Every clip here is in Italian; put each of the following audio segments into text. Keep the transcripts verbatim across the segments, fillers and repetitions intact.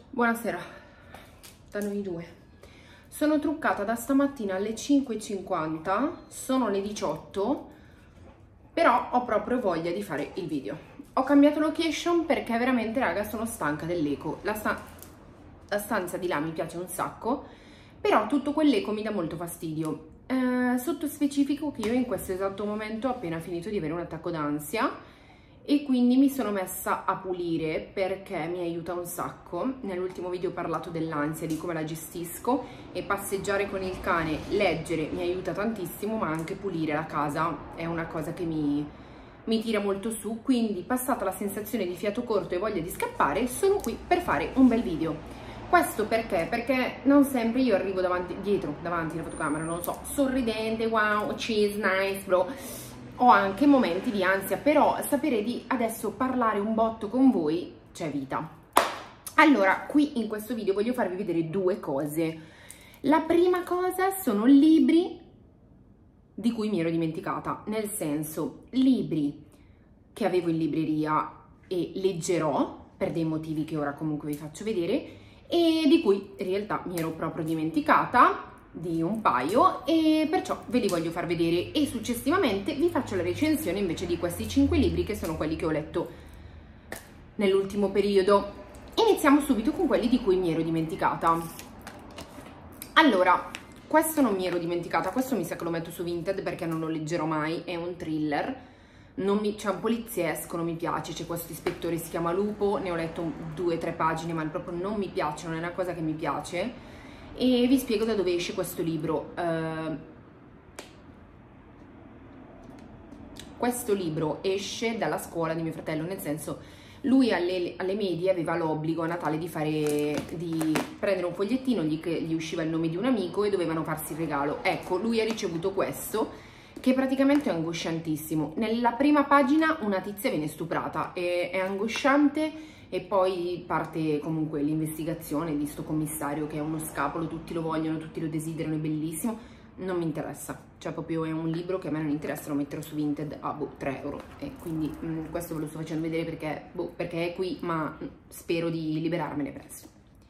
Buonasera, da noi due. Sono truccata da stamattina alle cinque e cinquanta, sono le diciotto, però ho proprio voglia di fare il video. Ho cambiato location perché veramente, raga, sono stanca dell'eco. La, sta la stanza di là mi piace un sacco, però tutto quell'eco mi dà molto fastidio. Eh, sotto specifico che io in questo esatto momento ho appena finito di avere un attacco d'ansia e quindi mi sono messa a pulire perché mi aiuta un sacco. Nell'ultimo video ho parlato dell'ansia, di come la gestisco, e passeggiare con il cane, leggere mi aiuta tantissimo, ma anche pulire la casa è una cosa che mi, mi tira molto su. Quindi, passata la sensazione di fiato corto e voglia di scappare, sono qui per fare un bel video. Questo perché? Perché non sempre io arrivo davanti, dietro, davanti alla fotocamera, non lo so, sorridente, wow, cheese, nice, bro. Ho anche momenti di ansia, però sapere di adesso parlare un botto con voi c'è vita. Allora, qui in questo video voglio farvi vedere due cose. La prima cosa sono libri di cui mi ero dimenticata, nel senso, libri che avevo in libreria e leggerò per dei motivi che ora comunque vi faccio vedere, e di cui in realtà mi ero proprio dimenticata, di un paio, e perciò ve li voglio far vedere, e successivamente vi faccio la recensione invece di questi cinque libri che sono quelli che ho letto nell'ultimo periodo. Iniziamo subito con quelli di cui mi ero dimenticata. Allora, questo non mi ero dimenticata, questo mi sa che lo metto su Vinted perché non lo leggerò mai, è un thriller, c'è un poliziesco, non mi piace, c'è questo ispettore, si chiama Lupo, ne ho letto due o tre pagine ma proprio non mi piace, non è una cosa che mi piace. E vi spiego da dove esce questo libro. Uh, questo libro esce dalla scuola di mio fratello, nel senso, lui alle, alle medie aveva l'obbligo a Natale di fare, di prendere un fogliettino, gli, gli usciva il nome di un amico e dovevano farsi il regalo. Ecco, lui ha ricevuto questo, che praticamente è angosciantissimo. Nella prima pagina una tizia viene stuprata, e è angosciante. E poi parte comunque l'investigazione di sto commissario che è uno scapolo, tutti lo vogliono, tutti lo desiderano, è bellissimo. Non mi interessa, cioè proprio è un libro che a me non interessa, lo metterò su Vinted a boh, tre euro, e quindi mh, questo ve lo sto facendo vedere perché, boh, perché è qui, ma mh, spero di liberarmene presto.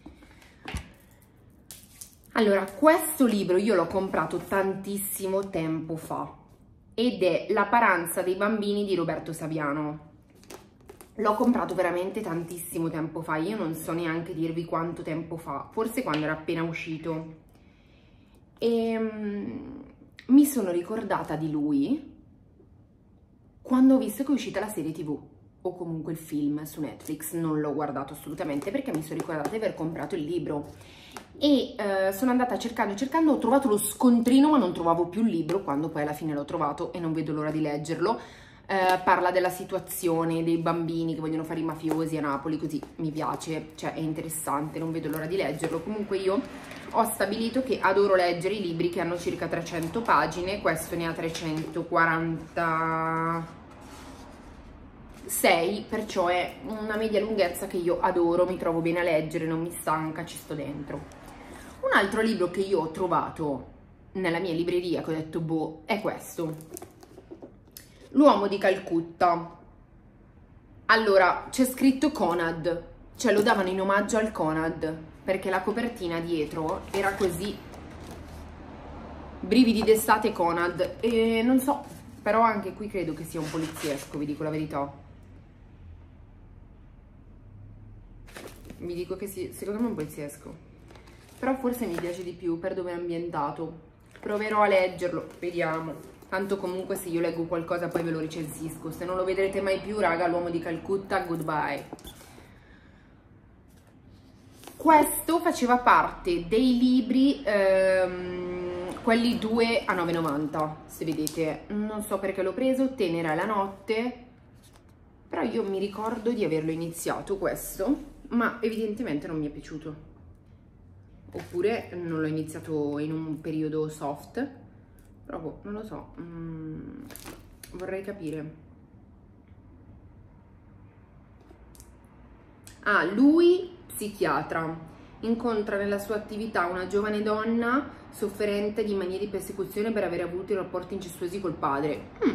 Allora, questo libro io l'ho comprato tantissimo tempo fa ed è La paranza dei bambini di Roberto Saviano. L'ho comprato veramente tantissimo tempo fa, io non so neanche dirvi quanto tempo fa, forse quando era appena uscito. E um, mi sono ricordata di lui quando ho visto che è uscita la serie tv, o comunque il film su Netflix. Non l'ho guardato assolutamente perché mi sono ricordata di aver comprato il libro. E uh, sono andata cercando, cercando, ho trovato lo scontrino ma non trovavo più il libro, quando poi alla fine l'ho trovato e non vedo l'ora di leggerlo. Uh, parla della situazione dei bambini che vogliono fare i mafiosi a Napoli, così mi piace, cioè è interessante, non vedo l'ora di leggerlo. Comunque io ho stabilito che adoro leggere i libri che hanno circa trecento pagine, questo ne ha trecentoquarantasei, perciò è una media lunghezza che io adoro, mi trovo bene a leggere, non mi stanca, ci sto dentro. Un altro libro che io ho trovato nella mia libreria, che ho detto boh, è questo, L'uomo di Calcutta. Allora, c'è scritto Conad, cioè lo davano in omaggio al Conad, perché la copertina dietro era così, brividi d'estate Conad, e non so, però anche qui credo che sia un poliziesco, vi dico la verità. Vi dico che sì, secondo me è un poliziesco, però forse mi piace di più per dove è ambientato. Proverò a leggerlo, vediamo. Tanto comunque se io leggo qualcosa poi ve lo recensisco. Se non lo vedrete mai più, raga, L'uomo di Calcutta, goodbye. Questo faceva parte dei libri, ehm, quelli due a nove e novanta, se vedete. Non so perché l'ho preso, Tenera è la notte. Però io mi ricordo di averlo iniziato questo, ma evidentemente non mi è piaciuto. Oppure non l'ho iniziato in un periodo soft. Però non lo so, mm, vorrei capire. Ah, lui, psichiatra, incontra nella sua attività una giovane donna sofferente di manie di persecuzione per aver avuto i rapporti incestuosi col padre. Mm,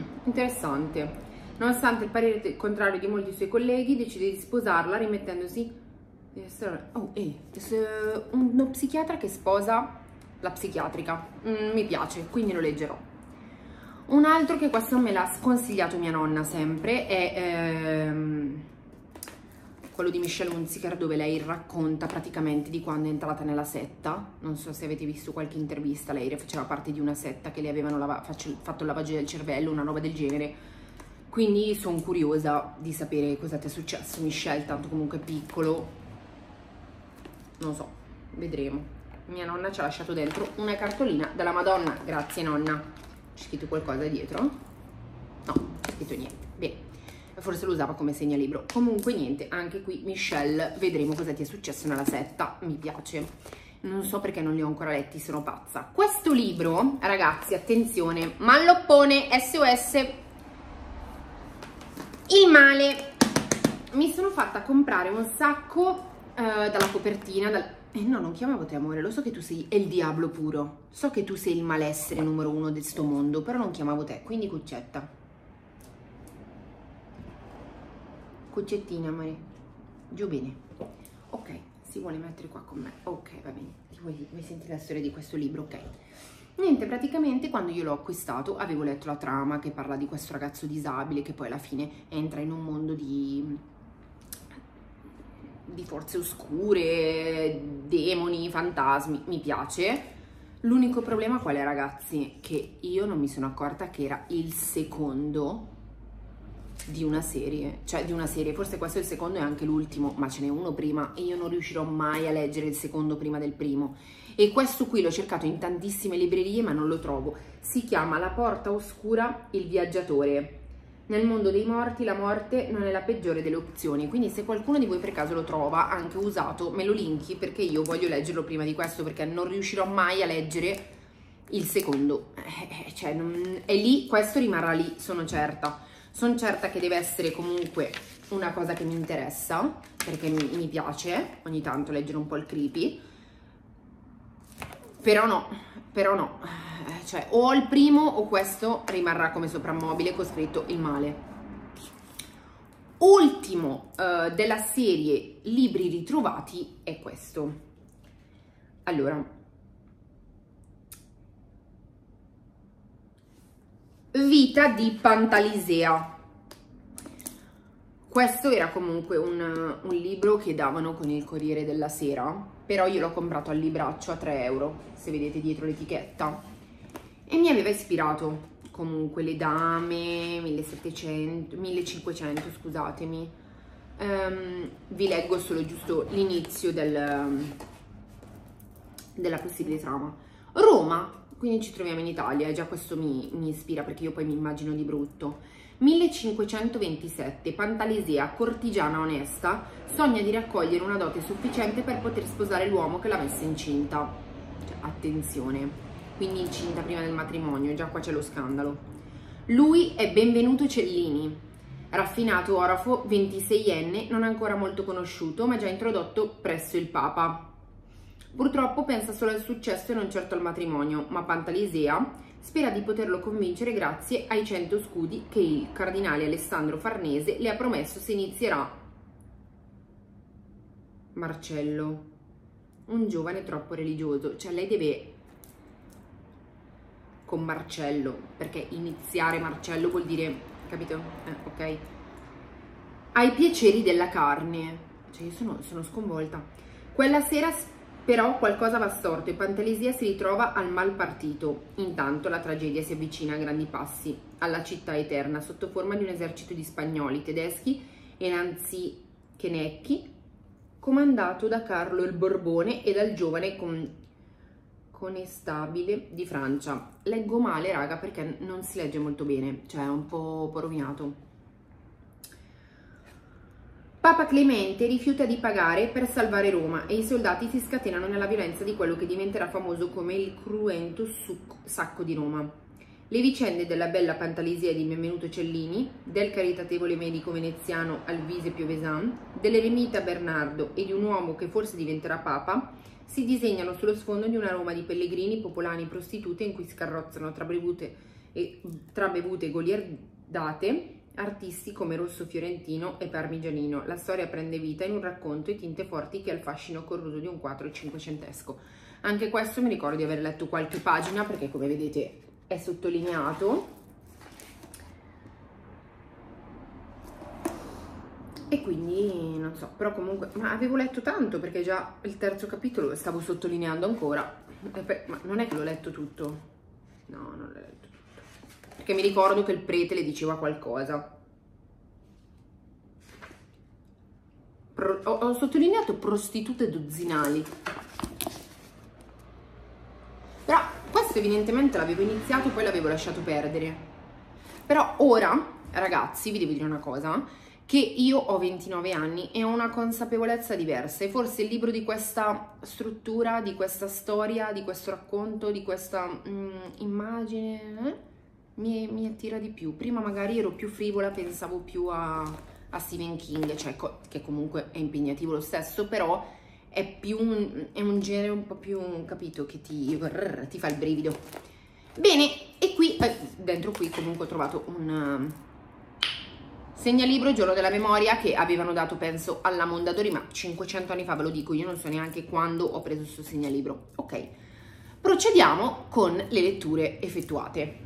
interessante. Nonostante il parere contrario di molti suoi colleghi, decide di sposarla rimettendosi Oh, eh, uno psichiatra che sposa la psichiatrica, mm, mi piace, quindi lo leggerò. Un altro che questo me l'ha sconsigliato mia nonna sempre è ehm, quello di Michelle Hunziker, dove lei racconta praticamente di quando è entrata nella setta. Non so se avete visto qualche intervista, lei faceva parte di una setta che le avevano fatto il lavaggio del cervello, una roba del genere. Quindi sono curiosa di sapere cosa ti è successo, Michelle, tanto comunque piccolo. Non so, vedremo. Mia nonna ci ha lasciato dentro una cartolina della Madonna. Grazie nonna. C'è scritto qualcosa dietro? No, c'è scritto niente. Bene, forse lo usava come segnalibro. Comunque niente, anche qui Michelle, vedremo cosa ti è successo nella setta. Mi piace. Non so perché non li ho ancora letti, sono pazza. Questo libro, ragazzi, attenzione, malloppone, S O S, il male. Mi sono fatta comprare un sacco uh, dalla copertina, dal... eh no, non chiamavo te amore, lo so che tu sei il diavolo puro, so che tu sei il malessere numero uno di sto mondo, però non chiamavo te, quindi cuccetta. Cuccettina amore, giù bene. Ok, si vuole mettere qua con me, ok, va bene. Vuoi, vuoi sentire la storia di questo libro? Ok. Niente, praticamente quando io l'ho acquistato avevo letto la trama che parla di questo ragazzo disabile che poi alla fine entra in un mondo di, di forze oscure, demoni, fantasmi, mi piace. L'unico problema qual è, ragazzi? Che io non mi sono accorta che era il secondo di una serie, cioè di una serie, forse questo è il secondo e anche l'ultimo, ma ce n'è uno prima e io non riuscirò mai a leggere il secondo prima del primo. E questo qui l'ho cercato in tantissime librerie ma non lo trovo. Si chiama La porta oscura, il viaggiatore. Nel mondo dei morti la morte non è la peggiore delle opzioni, quindi se qualcuno di voi per caso lo trova anche usato me lo linki, perché io voglio leggerlo prima di questo, perché non riuscirò mai a leggere il secondo, eh, cioè non, è lì, questo rimarrà lì, sono certa. Sono certa che deve essere comunque una cosa che mi interessa, perché mi, mi piace ogni tanto leggere un po' il creepy. Però no, però no, cioè o il primo o questo rimarrà come soprammobile con scritto il male. Ultimo uh, della serie libri ritrovati è questo. Allora, Vita di Pantalisea. Questo era comunque un, un libro che davano con il Corriere della Sera, però io l'ho comprato al libraccio a tre euro, se vedete dietro l'etichetta, e mi aveva ispirato. Comunque le dame, millesettecento, millecinquecento, scusatemi. Um, vi leggo solo giusto l'inizio del, della possibile trama. Roma, quindi ci troviamo in Italia, e già questo mi, mi ispira perché io poi mi immagino di brutto. millecinquecentoventisette, Pantalisea, cortigiana onesta, sogna di raccogliere una dote sufficiente per poter sposare l'uomo che l'ha messa incinta. Cioè, attenzione, quindi incinta prima del matrimonio, già qua c'è lo scandalo. Lui è Benvenuto Cellini, raffinato orafo, ventiseienne, non ancora molto conosciuto, ma già introdotto presso il Papa. Purtroppo pensa solo al successo e non certo al matrimonio, ma Pantalisea spera di poterlo convincere grazie ai cento scudi che il cardinale Alessandro Farnese le ha promesso se inizierà. Marcello, un giovane troppo religioso, cioè lei deve con Marcello, perché iniziare Marcello vuol dire, capito? Eh, ok. Ai piaceri della carne, cioè io sono, sono sconvolta. Quella sera però qualcosa va storto e Pantalisea si ritrova al mal partito. Intanto la tragedia si avvicina a grandi passi alla città eterna sotto forma di un esercito di spagnoli, tedeschi e lanzichenecchi comandato da Carlo il Borbone e dal giovane con... conestabile di Francia. Leggo male, raga, perché non si legge molto bene, cioè è un po' rovinato. Papa Clemente rifiuta di pagare per salvare Roma e i soldati si scatenano nella violenza di quello che diventerà famoso come il cruento sacco di Roma. Le vicende della bella Pantalisea di Benvenuto Cellini, del caritatevole medico veneziano Alvise Piovesan, dell'eremita Bernardo e di un uomo che forse diventerà Papa si disegnano sullo sfondo di una Roma di pellegrini, popolani, prostitute in cui scarrozzano tra bevute e, tra bevute goliardate artisti come Rosso Fiorentino e Parmigianino. La storia prende vita in un racconto e tinte forti che ha il fascino corroso di un quadro cinquecentesco. Anche questo mi ricordo di aver letto qualche pagina, perché come vedete è sottolineato. E quindi non so, però comunque, ma avevo letto tanto, perché già il terzo capitolo lo stavo sottolineando ancora. Ma non è che l'ho letto tutto, no, non l'ho letto tutto, perché mi ricordo che il prete le diceva qualcosa. Pro, ho, ho sottolineato prostitute dozzinali, però questo evidentemente l'avevo iniziato, poi l'avevo lasciato perdere. Però ora, ragazzi, vi devo dire una cosa, che io ho ventinove anni e ho una consapevolezza diversa, e forse il libro di questa struttura, di questa storia, di questo racconto, di questa mm, immagine eh, mi, mi attira di più. Prima magari ero più frivola, pensavo più a, a Stephen King, cioè, che comunque è impegnativo lo stesso, però è più un, è un genere un po' più, capito, che ti, ti fa il brivido. Bene, e qui, eh, dentro qui comunque ho trovato un segnalibro, Giorno della memoria, che avevano dato, penso, alla Mondadori, ma cinquecento anni fa, ve lo dico, io non so neanche quando ho preso questo segnalibro. Ok, procediamo con le letture effettuate.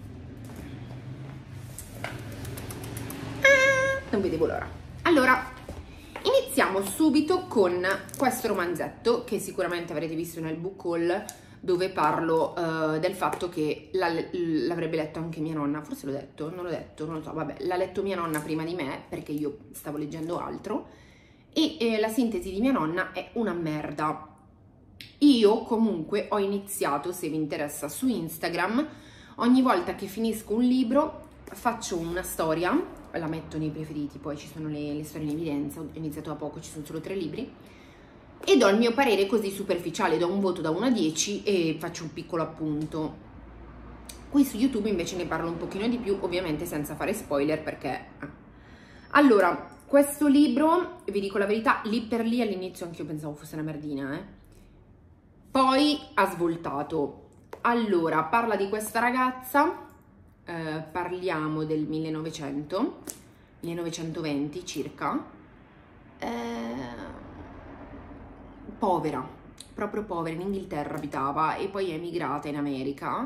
Ah, non vedevo l'ora. Allora, iniziamo subito con questo romanzetto, che sicuramente avrete visto nel book haul, dove parlo uh, del fatto che l'avrebbe letto anche mia nonna. Forse l'ho detto, non l'ho detto, non lo so, vabbè, l'ha letto mia nonna prima di me, perché io stavo leggendo altro, e eh, la sintesi di mia nonna è una merda. Io comunque ho iniziato, se vi interessa, su Instagram, ogni volta che finisco un libro faccio una storia, la metto nei preferiti, poi ci sono le, le storie in evidenza, ho iniziato da poco, ci sono solo tre libri, e do il mio parere così superficiale, do un voto da uno a dieci e faccio un piccolo appunto. Qui su YouTube invece ne parlo un pochino di più, ovviamente senza fare spoiler, perché... Allora, questo libro, vi dico la verità, lì per lì all'inizio anche io pensavo fosse una merdina, eh. Poi ha svoltato. Allora, parla di questa ragazza, eh, parliamo del millenovecento, millenovecentoventi circa, eh... povera, proprio povera, in Inghilterra abitava e poi è emigrata in America.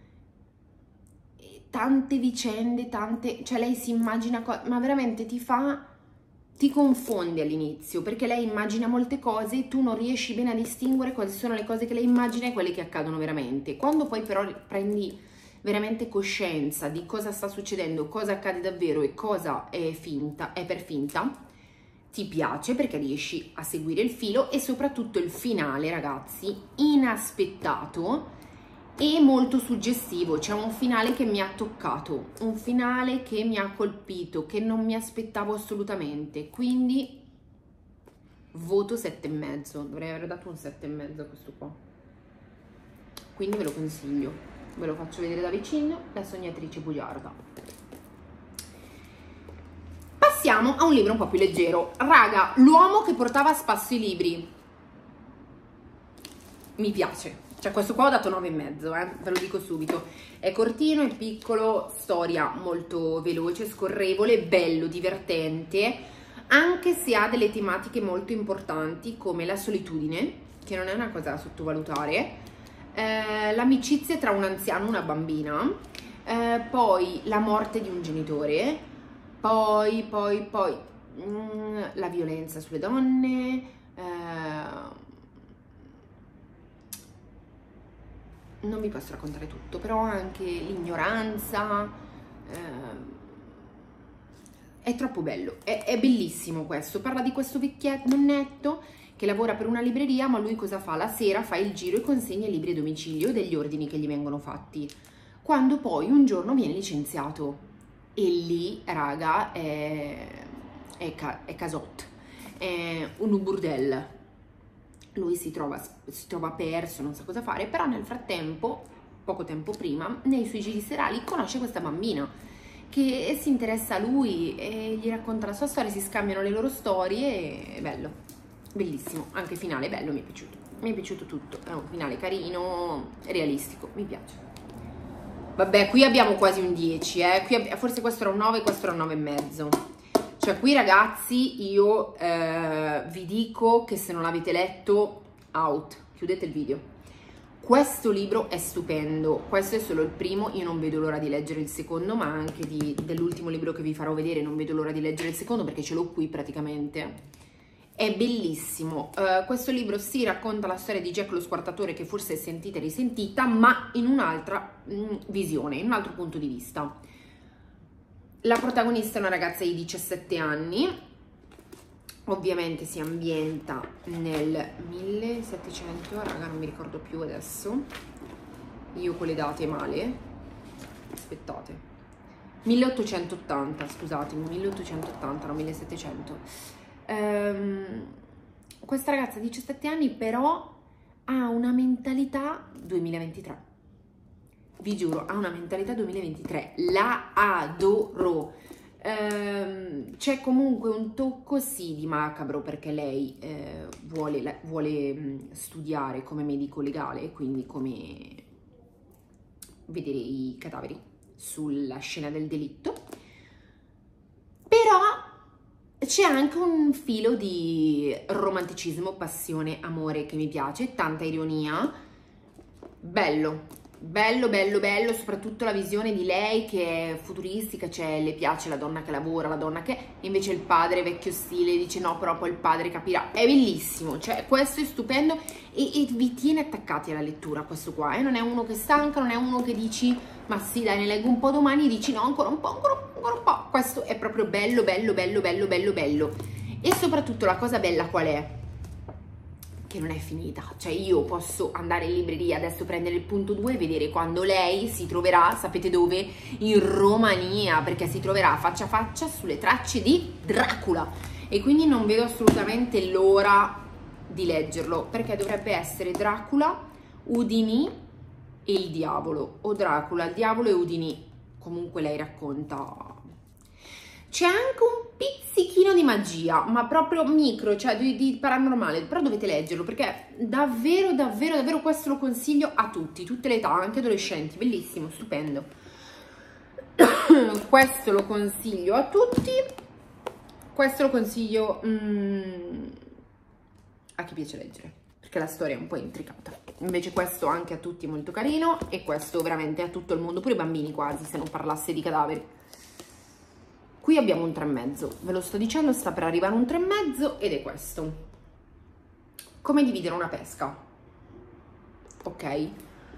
E tante vicende, tante, cioè lei si immagina, ma veramente ti fa, ti confonde all'inizio, perché lei immagina molte cose e tu non riesci bene a distinguere quali sono le cose che lei immagina e quelle che accadono veramente. Quando poi però prendi veramente coscienza di cosa sta succedendo, cosa accade davvero e cosa è finta, è per finta, ti piace, perché riesci a seguire il filo, e soprattutto il finale, ragazzi, inaspettato e molto suggestivo. C'è un finale che mi ha toccato, un finale che mi ha colpito, che non mi aspettavo assolutamente, quindi voto sette e mezzo. Dovrei aver dato un sette e mezzo a questo qua, quindi ve lo consiglio, ve lo faccio vedere da vicino, La sognatrice bugiarda. Passiamo a un libro un po' più leggero. Raga, L'uomo che portava a spasso i libri. Mi piace. Cioè, questo qua ho dato nove e mezzo, eh, ve lo dico subito. È cortino, è piccolo, storia molto veloce, scorrevole, bello, divertente, anche se ha delle tematiche molto importanti come la solitudine, che non è una cosa da sottovalutare, eh, l'amicizia tra un anziano e una bambina, eh, poi la morte di un genitore, Poi, poi, poi, mm, la violenza sulle donne, eh, non vi posso raccontare tutto, però anche l'ignoranza, eh, è troppo bello, è, è bellissimo questo. Parla di questo vecchietto, nonnetto, che lavora per una libreria, ma lui cosa fa? La sera fa il giro e consegna i libri a domicilio degli ordini che gli vengono fatti, quando poi un giorno viene licenziato. E lì, raga, è, è, ca, è casot, è un burdel. Lui si trova, si trova perso, non sa cosa fare, però nel frattempo, poco tempo prima, nei suoi giri serali conosce questa bambina che si interessa a lui e gli racconta la sua storia, si scambiano le loro storie, è bello, bellissimo. Anche il finale bello, mi è piaciuto, mi è piaciuto tutto, è un finale carino, realistico, mi piace. Vabbè, qui abbiamo quasi un dieci, eh. Qui forse questo era un nove, questo era un nove e mezzo. Cioè qui ragazzi io eh, vi dico che se non l'avete letto, out, chiudete il video. Questo libro è stupendo, questo è solo il primo, io non vedo l'ora di leggere il secondo, ma anche dell'ultimo libro che vi farò vedere non vedo l'ora di leggere il secondo perché ce l'ho qui praticamente. È bellissimo, uh, questo libro si racconta la storia di Jack lo Squartatore, che forse sentite e risentita, ma in un'altra mm, visione, in un altro punto di vista. La protagonista è una ragazza di diciassette anni, ovviamente si ambienta nel millesettecento, raga non mi ricordo più adesso, io con le date male, aspettate, milleottocentottanta, scusatemi, milleottocentottanta, no millesettecento. Um, questa ragazza di diciassette anni però ha una mentalità duemilaventitré, vi giuro, ha una mentalità duemilaventitré, la adoro. Um, c'è comunque un tocco sì di macabro perché lei eh, vuole, vuole mh, studiare come medico legale, quindi come vedere i cadaveri sulla scena del delitto, però c'è anche un filo di romanticismo, passione, amore che mi piace, tanta ironia, bello. Bello, bello, bello, soprattutto la visione di lei che è futuristica, cioè le piace la donna che lavora, la donna che... invece il padre vecchio stile dice no, però poi il padre capirà. È bellissimo, cioè questo è stupendo e, e vi tiene attaccati alla lettura questo qua, eh? Non è uno che stanca, non è uno che dici ma sì dai ne leggo un po' domani e dici no ancora un po', ancora un po', ancora un po'. Questo è proprio bello, bello, bello, bello, bello, bello. E soprattutto la cosa bella qual è? Che non è finita, cioè io posso andare in libreria adesso, prendere il punto due e vedere quando lei si troverà, sapete dove? In Romania, perché si troverà faccia a faccia sulle tracce di Dracula e quindi non vedo assolutamente l'ora di leggerlo, perché dovrebbe essere Dracula, Houdini e il diavolo, o Dracula, il diavolo e Houdini, comunque lei racconta... C'è anche un pizzichino di magia, ma proprio micro, cioè di, di paranormale, però dovete leggerlo perché davvero, davvero, davvero questo lo consiglio a tutti, tutte le età, anche adolescenti, bellissimo, stupendo. Questo lo consiglio a tutti, questo lo consiglio mm, a chi piace leggere, perché la storia è un po' intricata. Invece questo anche a tutti è molto carino e questo veramente a tutto il mondo, pure i bambini quasi, se non parlasse di cadaveri. Qui abbiamo un tre e mezzo, ve lo sto dicendo, sta per arrivare un tre e mezzo ed è questo. Come dividere una pesca. Ok.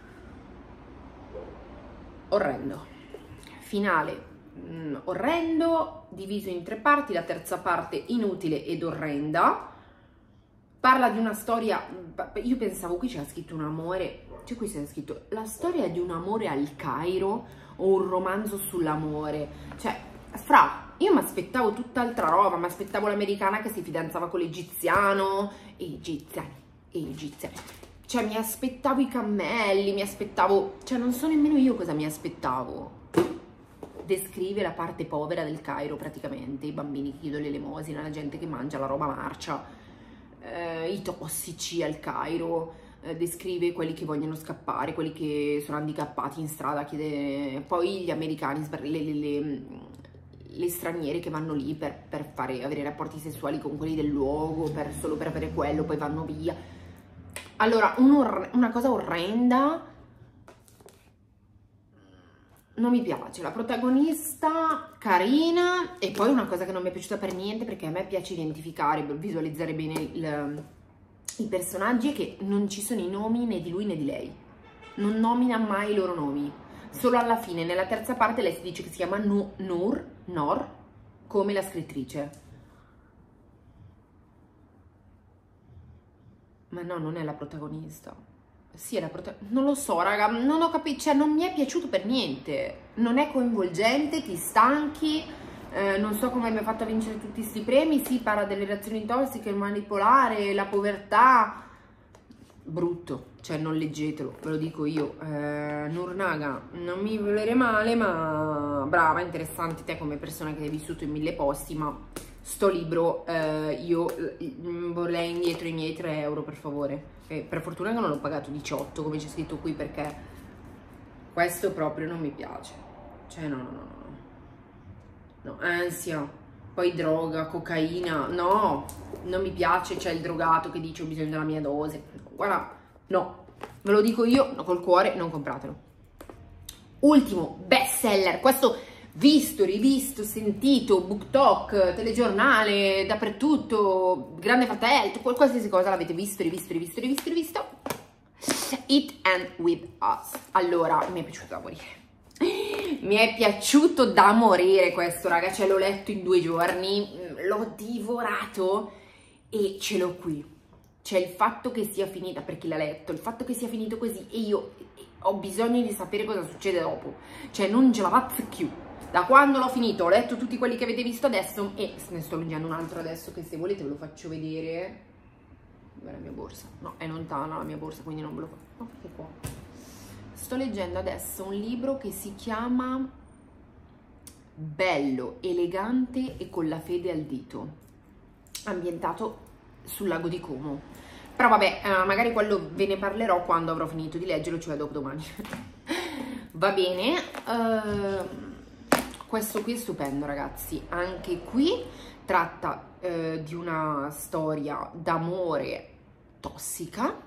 Orrendo. Finale mm, orrendo, diviso in tre parti, la terza parte inutile ed orrenda. Parla di una storia, io pensavo qui c'era scritto un amore, cioè qui c'è scritto la storia di un amore al Cairo o un romanzo sull'amore, cioè... Fra, io mi aspettavo tutt'altra roba, mi aspettavo l'americana che si fidanzava con l'egiziano, e egiziani, e egiziani, cioè mi aspettavo i cammelli, mi aspettavo, cioè non so nemmeno io cosa mi aspettavo. Descrive la parte povera del Cairo praticamente, i bambini che chiedono l'elemosina, la gente che mangia la roba marcia, eh, i tossici al Cairo, eh, descrive quelli che vogliono scappare, quelli che sono handicappati in strada, chiede... poi gli americani, le... le, le le straniere che vanno lì per, per fare, avere rapporti sessuali con quelli del luogo, per, solo per avere quello, poi vanno via. Allora, un una cosa orrenda, non mi piace, la protagonista carina, e poi una cosa che non mi è piaciuta per niente, perché a me piace identificare, visualizzare bene il, i personaggi, è che non ci sono i nomi né di lui né di lei, non nomina mai i loro nomi. Solo alla fine, nella terza parte, lei si dice che si chiama Noor, Noor, come la scrittrice. Ma no, non è la protagonista. Sì, è la protagonista. Non lo so, raga, non ho capito, cioè non mi è piaciuto per niente. Non è coinvolgente, ti stanchi, eh, non so come abbia fatto a vincere tutti questi premi. Sì, parla delle reazioni tossiche, il manipolare, la povertà. Brutto, cioè non leggetelo, ve lo dico io. eh, Noor Naga, non mi volere male, ma brava, interessante te come persona che hai vissuto in mille posti, ma sto libro eh, io vorrei indietro i miei tre euro per favore, e per fortuna che non l'ho pagato diciotto come c'è scritto qui, perché questo proprio non mi piace, cioè no, no, no, no, no, ansia, poi droga, cocaina, no, non mi piace, c'è il drogato che dice ho bisogno della mia dose, guarda, no, ve lo dico io, no, col cuore, non compratelo. Ultimo best seller, questo visto, rivisto, sentito, book talk, telegiornale, dappertutto, Grande Fratello, qualsiasi cosa l'avete visto, rivisto, rivisto, rivisto, rivisto. Eat and With Us. Allora, mi è piaciuto da morire. Mi è piaciuto da morire questo, raga, cioè l'ho letto in due giorni, l'ho divorato e ce l'ho qui. Cioè il fatto che sia finita, per chi l'ha letto, il fatto che sia finito così e io ho bisogno di sapere cosa succede dopo. Cioè non ce la faccio più. Da quando l'ho finito, ho letto tutti quelli che avete visto adesso e ne sto leggendo un altro adesso che se volete ve lo faccio vedere. Dov'è la mia borsa? No, è lontana la mia borsa, quindi non ve lo faccio. No, perché qua? Sto leggendo adesso un libro che si chiama Bello, elegante e con la fede al dito, ambientato sul lago di Como. Però vabbè, eh, magari quello ve ne parlerò quando avrò finito di leggerlo, cioè dopo domani. Va bene. Uh, questo qui è stupendo, ragazzi. Anche qui tratta eh, di una storia d'amore tossica.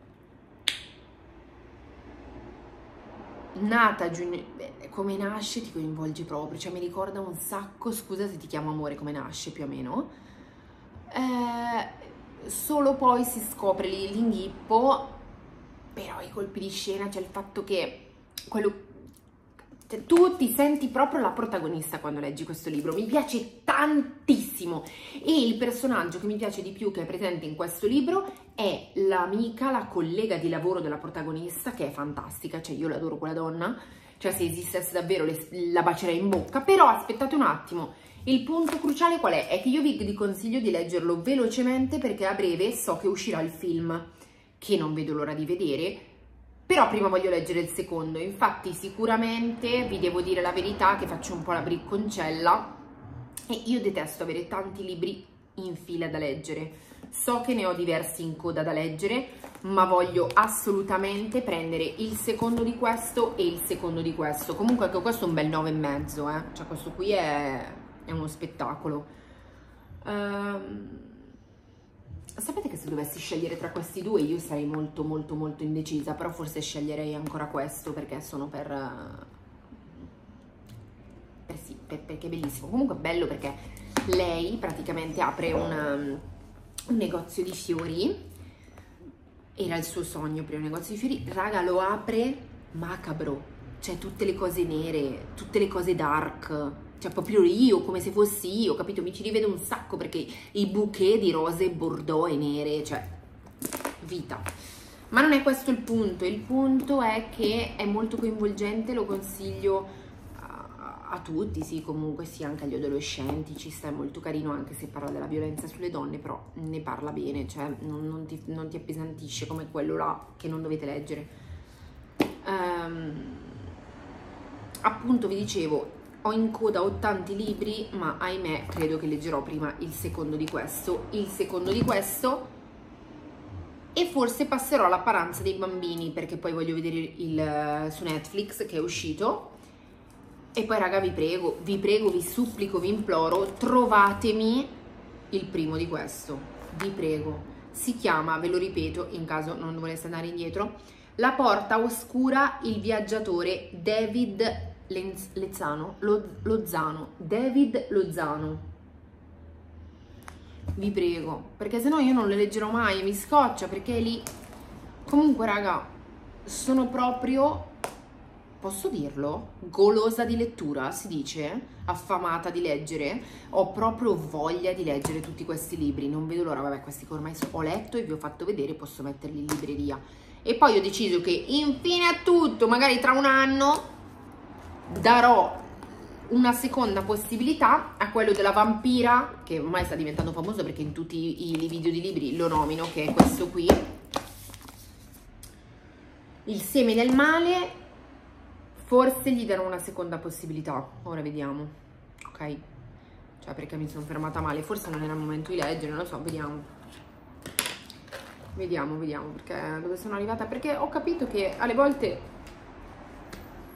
Nata giugno, come nasce ti coinvolge proprio, cioè mi ricorda un sacco, scusa se ti chiamo amore, come nasce più o meno. Eh, solo poi si scopre l'inghippo, però i colpi di scena, cioè il fatto che quello, cioè, tu ti senti proprio la protagonista quando leggi questo libro, mi piace tantissimo e il personaggio che mi piace di più che è presente in questo libro è l'amica, la collega di lavoro della protagonista, che è fantastica, cioè io l'adoro quella donna, cioè se esistesse davvero le, la bacerei in bocca. Però aspettate un attimo, il punto cruciale qual è? È che io vi consiglio di leggerlo velocemente perché a breve so che uscirà il film, che non vedo l'ora di vedere, però prima voglio leggere il secondo. Infatti sicuramente vi devo dire la verità che faccio un po' la bricconcella e io detesto avere tanti libri in fila da leggere. So che ne ho diversi in coda da leggere, ma voglio assolutamente prendere il secondo di questo e il secondo di questo. Comunque anche questo è un bel nove e mezzo, eh? Cioè questo qui è, è uno spettacolo. Um, sapete che se dovessi scegliere tra questi due io sarei molto molto molto indecisa, però forse sceglierei ancora questo perché sono per... per sì, per, perché è bellissimo. Comunque è bello perché lei praticamente apre un... un negozio di fiori, era il suo sogno aprire un negozio di fiori, raga, lo apre macabro, cioè tutte le cose nere, tutte le cose dark, cioè proprio io, come se fossi io, capito? Mi ci rivedo un sacco perché i bouquet di rose bordeaux e nere, cioè vita. Ma non è questo il punto, il punto è che è molto coinvolgente, lo consiglio a tutti, sì, comunque sì, anche agli adolescenti, ci sta, è molto carino anche se parla della violenza sulle donne, però ne parla bene, cioè non, non, ti, non ti appesantisce come quello là che non dovete leggere. Um, appunto vi dicevo, ho in coda ho tanti libri, ma ahimè credo che leggerò prima il secondo di questo, il secondo di questo e forse passerò alla Paranza dei bambini perché poi voglio vedere il, su Netflix che è uscito. E poi raga vi prego, vi prego, vi supplico, vi imploro, trovatemi il primo di questo, vi prego. Si chiama, ve lo ripeto in caso non voleste andare indietro, La porta oscura, il viaggiatore, David Lozano, Lozano, David Lozano. Vi prego, perché sennò io non le leggerò mai, mi scoccia perché è lì. Comunque raga, sono proprio... posso dirlo? Golosa di lettura, si dice? Affamata di leggere? Ho proprio voglia di leggere tutti questi libri, non vedo l'ora. Vabbè, questi che ormai ho letto e vi ho fatto vedere, posso metterli in libreria. E poi ho deciso che infine a tutto, magari tra un anno, darò una seconda possibilità a quello della vampira, che ormai sta diventando famoso perché in tutti i video di libri lo nomino, che è questo qui. Il seme del male. Forse gli darò una seconda possibilità, ora vediamo, ok? Cioè perché mi sono fermata male, forse non era il momento di leggere, non lo so, vediamo. Vediamo, vediamo, perché dove sono arrivata, perché ho capito che alle volte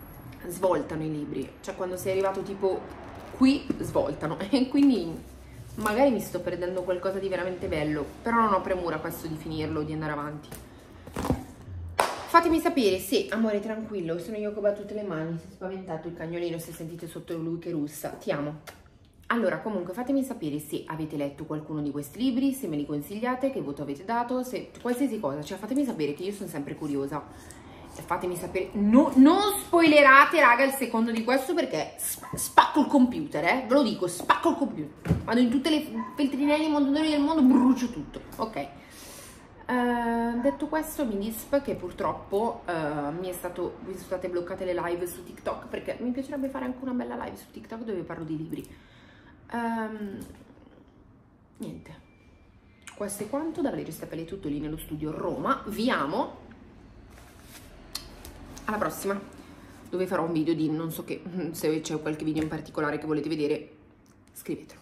svoltano i libri, cioè quando sei arrivato tipo qui svoltano, e quindi magari mi sto perdendo qualcosa di veramente bello, però non ho premura questo di finirlo, di andare avanti. Fatemi sapere se, amore tranquillo, sono io che ho battuto le mani, si è spaventato il cagnolino, se sentite sotto lui che russa, ti amo. Allora, comunque, fatemi sapere se avete letto qualcuno di questi libri, se me li consigliate, che voto avete dato, se qualsiasi cosa, cioè fatemi sapere che io sono sempre curiosa. E fatemi sapere, no, non spoilerate, raga, il secondo di questo perché spacco il computer, eh, ve lo dico, spacco il computer. Vado in tutte le feltrinelli mondadori del mondo, brucio tutto, ok. Uh, detto questo, mi disp che purtroppo uh, mi è stato, mi sono state bloccate le live su TikTok, perché mi piacerebbe fare anche una bella live su TikTok dove parlo di libri. Um, niente, questo è quanto. Da Valeria Steppelli è tutto, lì nello studio Roma. Vi amo, alla prossima, dove farò un video di non so che. Se c'è qualche video in particolare che volete vedere, scrivetelo.